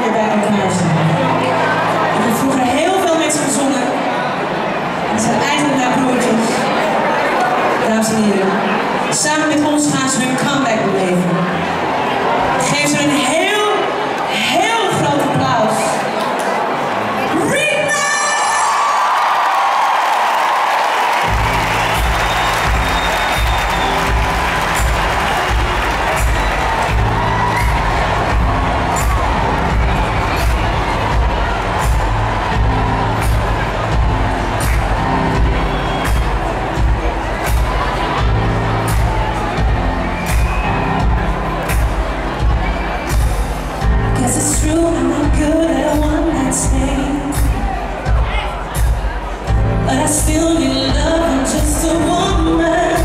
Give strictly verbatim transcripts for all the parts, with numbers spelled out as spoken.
weer bij elkaar staan. Ik heb vroeger heel veel met ze gezongen. Het zijn eigenlijk mijn broertjes. Dames en heren, samen met ons gaan ze hun comeback beleven. Geef ze een heel, heel groot applaus. It's true, I'm not good at a one-night stand, but I still need love, I'm just a woman.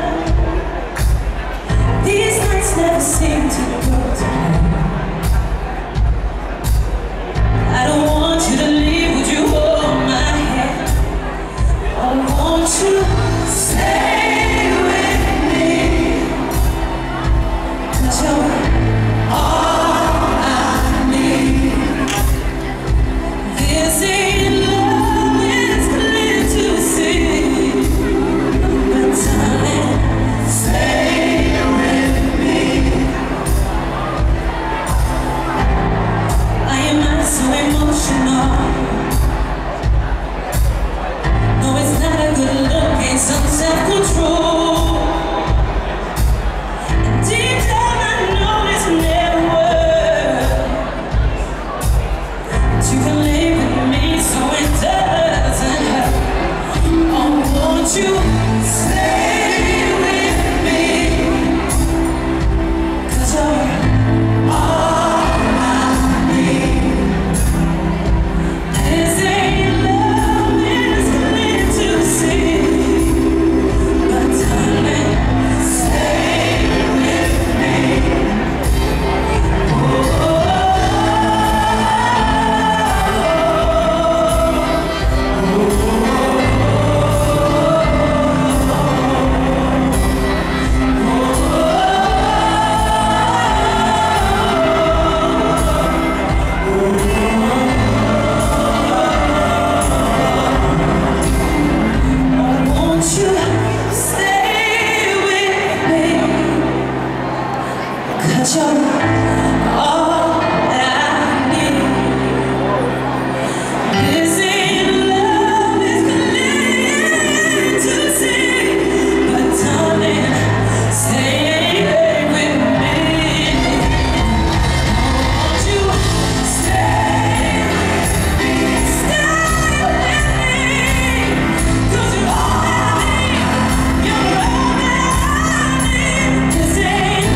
These nights never seem to go to plan. I don't want you to leave, would you hold my hand? I want you to stay with me, 'cause you're all some self-control, and deep down I know it's never worth. But you can lay with me so it doesn't hurt. Oh, won't you stay with me, 'cause you're all I need. This ain't love, it's clear to see. You're all I need. This ain't love, it's clear to see. But darling, stay with me. Won't you stay with me? Stay with me, 'cause you're all I need. You're all I need. This ain't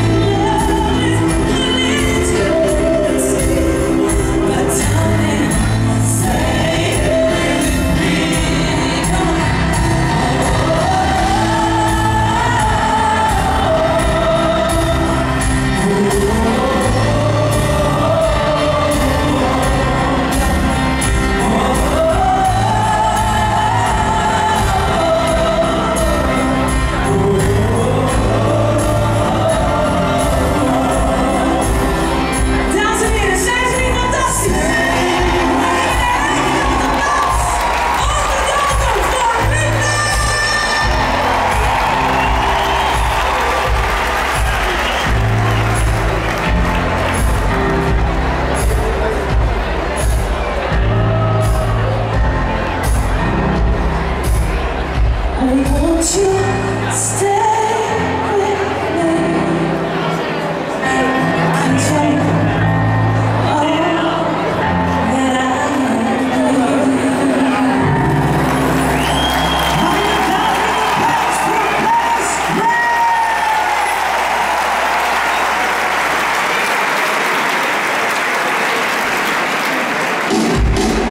won't you stay?